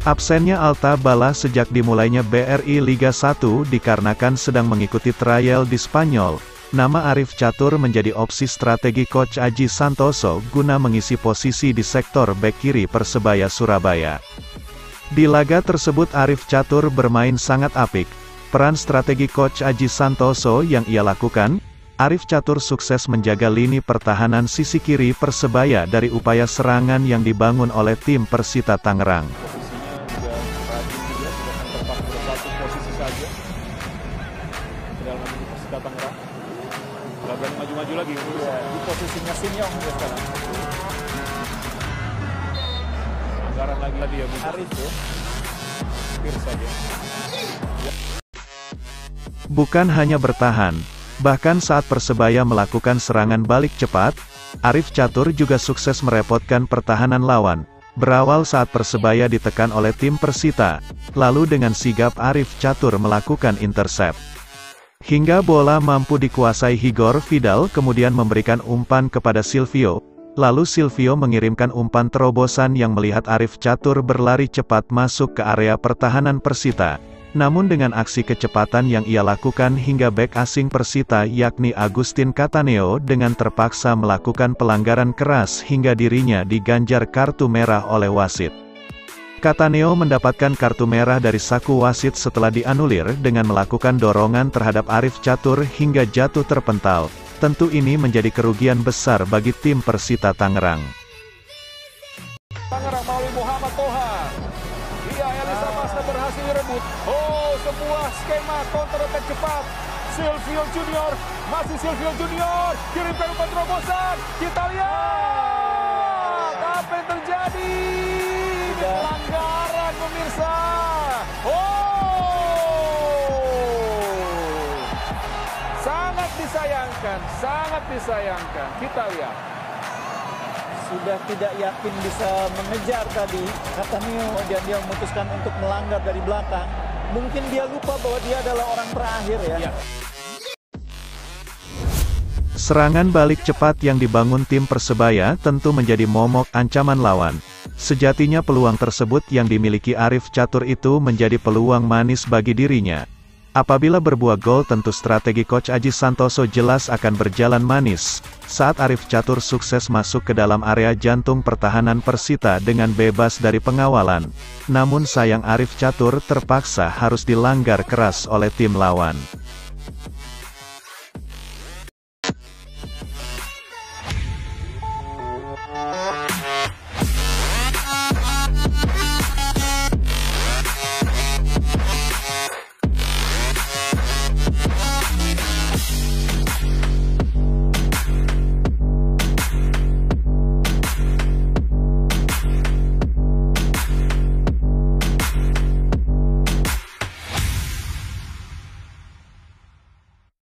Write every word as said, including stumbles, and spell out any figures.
Absennya Alta Bala sejak dimulainya B R I Liga satu dikarenakan sedang mengikuti trial di Spanyol. Nama Arif Catur menjadi opsi strategi Coach Aji Santoso guna mengisi posisi di sektor bek kiri Persebaya Surabaya. Di laga tersebut Arif Catur bermain sangat apik. Peran strategi Coach Aji Santoso yang ia lakukan, Arif Catur sukses menjaga lini pertahanan sisi kiri Persebaya dari upaya serangan yang dibangun oleh tim Persita Tangerang. Berani maju-maju lagi, ya, di posisinya Sinyong ya sekarang. Anggaran lagi tadi ya, Arif ya. Hampir saja. Ya. Bukan hanya bertahan, bahkan saat Persebaya melakukan serangan balik cepat, Arif Catur juga sukses merepotkan pertahanan lawan. Berawal saat Persebaya ditekan oleh tim Persita, lalu dengan sigap Arif Catur melakukan intercept. Hingga bola mampu dikuasai Igor Vidal kemudian memberikan umpan kepada Silvio, lalu Silvio mengirimkan umpan terobosan yang melihat Arif Catur berlari cepat masuk ke area pertahanan Persita. Namun dengan aksi kecepatan yang ia lakukan hingga bek asing Persita yakni Agustin Cataneo dengan terpaksa melakukan pelanggaran keras hingga dirinya diganjar kartu merah oleh wasit. Cataneo mendapatkan kartu merah dari saku wasit setelah dianulir dengan melakukan dorongan terhadap Arif Catur hingga jatuh terpental. Tentu ini menjadi kerugian besar bagi tim Persita Tangerang. Tangerang melalui Muhammad Toha. Iya, Elisa Pasta berhasil direbut. Oh, sebuah skema counter attack cepat. Silvio Junior, masih Silvio Junior, kirimkan umpan terobosan. Kita lihat apa yang terjadi. Pelanggaran pemirsa. Oh, sangat disayangkan, sangat disayangkan. Kita lihat. Sudah tidak yakin bisa mengejar tadi, Cataneo, dan dia memutuskan untuk melanggar dari belakang. Mungkin dia lupa bahwa dia adalah orang terakhir ya. Ya. Serangan balik cepat yang dibangun tim Persebaya tentu menjadi momok ancaman lawan. Sejatinya peluang tersebut yang dimiliki Arif Catur itu menjadi peluang manis bagi dirinya. Apabila berbuah gol tentu strategi Coach Aji Santoso jelas akan berjalan manis. Saat Arif Catur sukses masuk ke dalam area jantung pertahanan Persita dengan bebas dari pengawalan. Namun sayang Arif Catur terpaksa harus dilanggar keras oleh tim lawan.